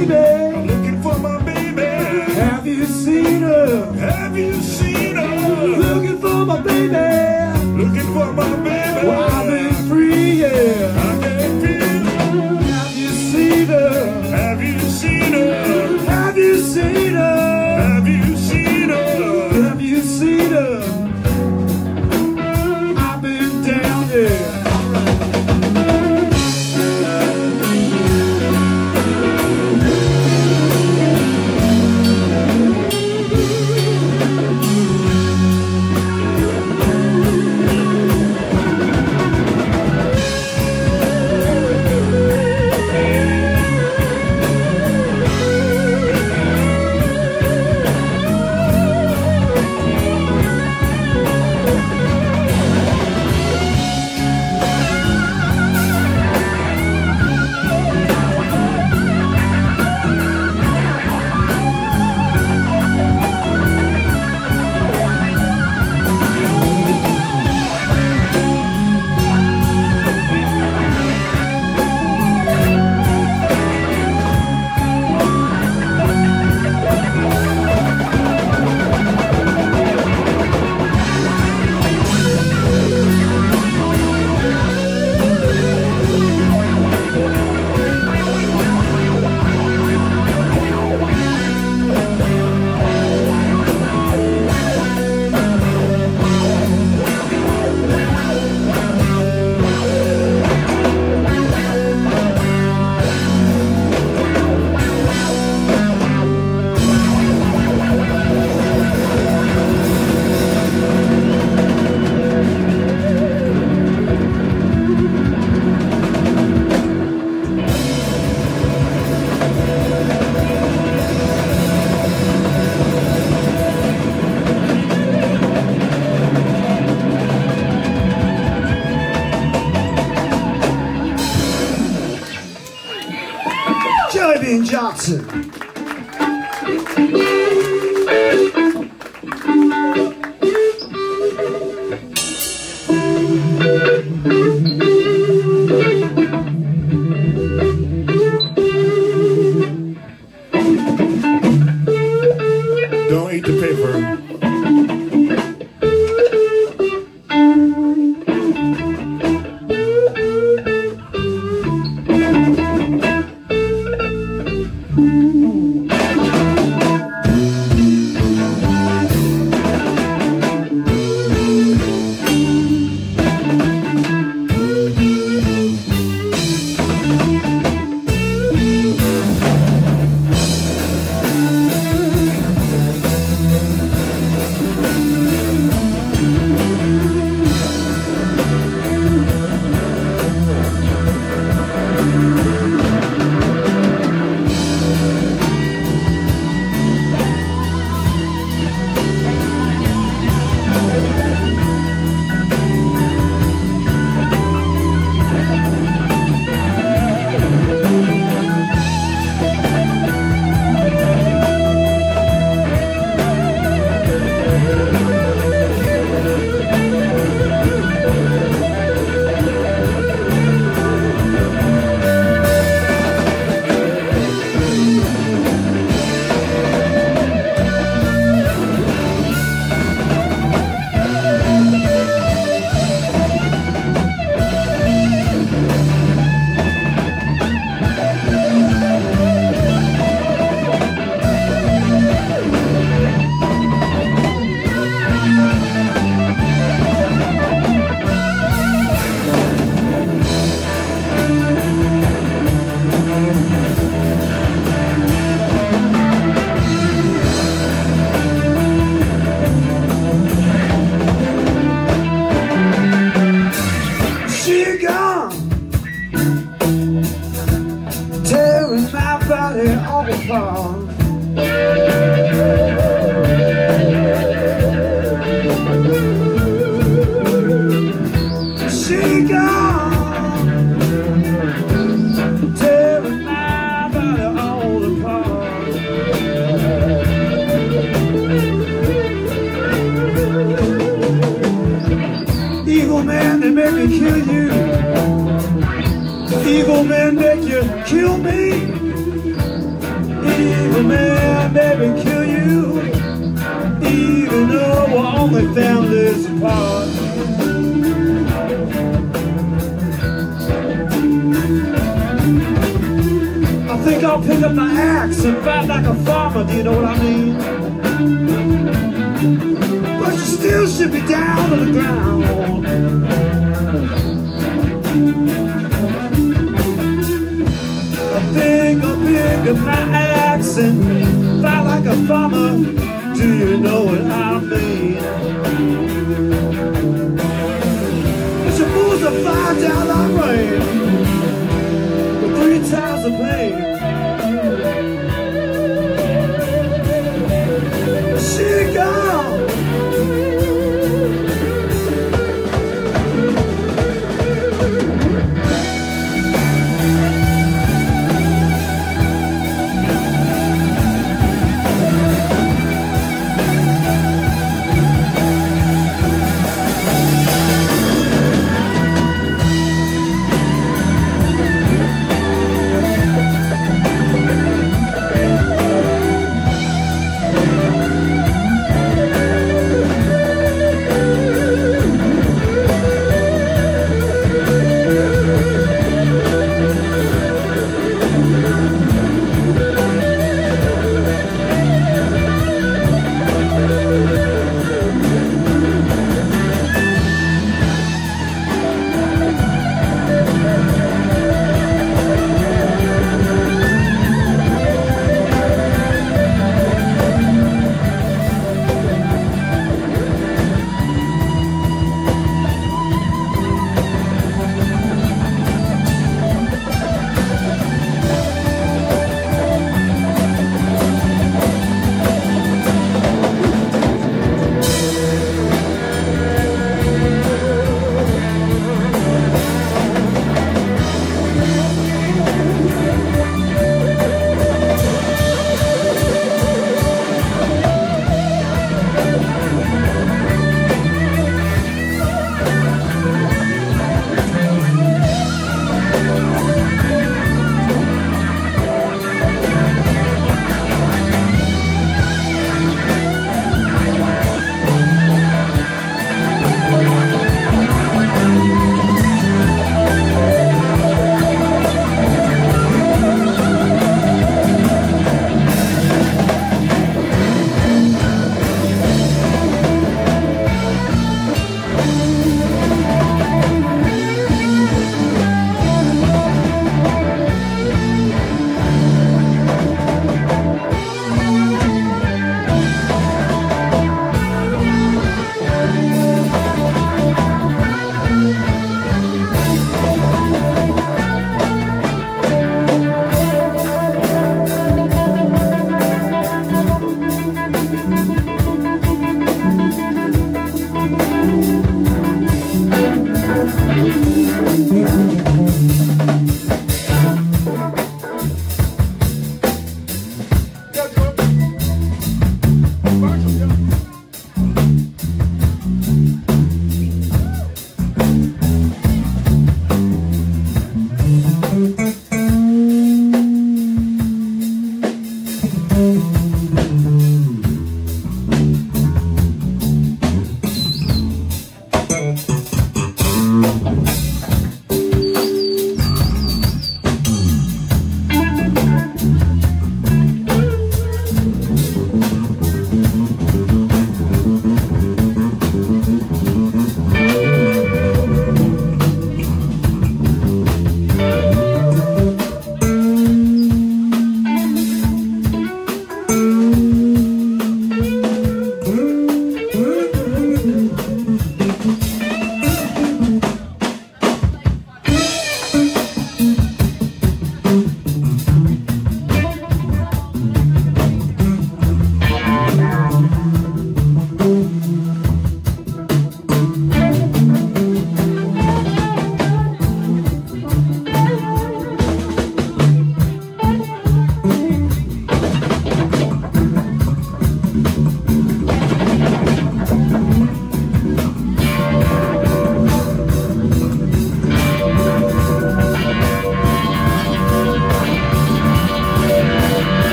baby. I'm looking for my baby. Have you seen her? Have you seen her? Looking for my baby. Looking for my baby. Well, I've been free, yeah. I can feel. Have you seen her? Have you seen her? Have you seen her? Have you seen her? Have you seen her? I've been down there. Jellybean Johnson. Don't eat the paper. She gone, tearing my body all apart. Evil man, they make me kill you. Evil men make you kill me. evil man maybe kill you, even though we're only families apart. I think I'll pick up my axe and fight like a farmer, do you know what I mean? But you still should be down to the ground. I think I'll pick up my axe and fight like a farmer, do you know what I mean? It's a bulls that fly down like rain, with 3 times the pain. She gone.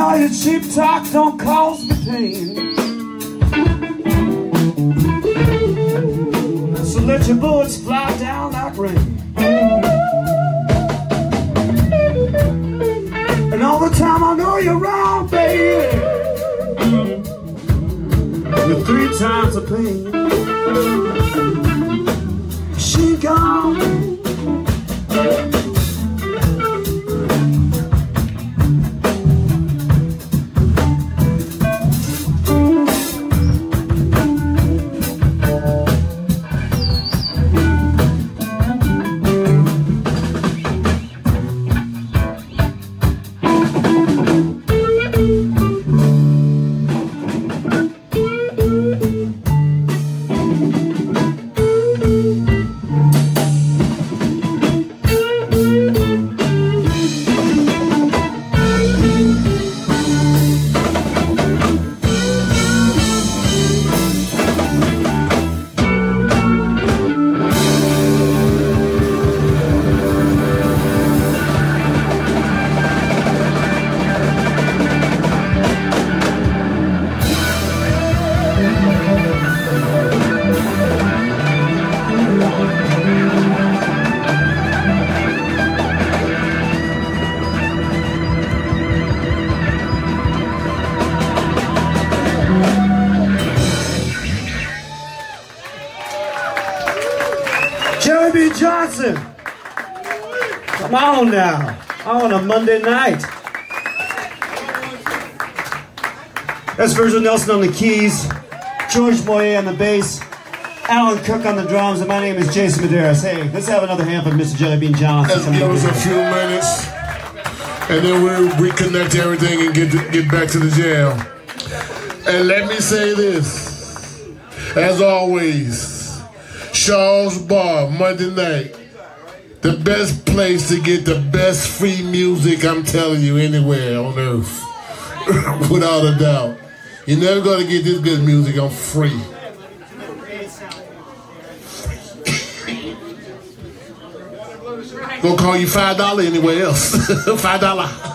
all your cheap talk don't cause me pain. So let your bullets fly down like rain. And all the time I know you're wrong, baby. You're 3 times the pain. She gone. Jerry B. Johnson, come on now, on a Monday night. That's Virgil Nelson on the keys, George Moyer on the bass, Alan Cook on the drums, and my name is Jason Medeiros. Hey, let's have another hand for Mr. Jelly Bean Johnson. Let's give us a few minutes, and then we'll reconnect everything and get back to the jam. And let me say this, as always, Shaw's Bar, Monday night. The best place to get the best free music, I'm telling you, anywhere on earth. Without a doubt. You're never going to get this good music on free. Gonna call you $5 anywhere else. $5.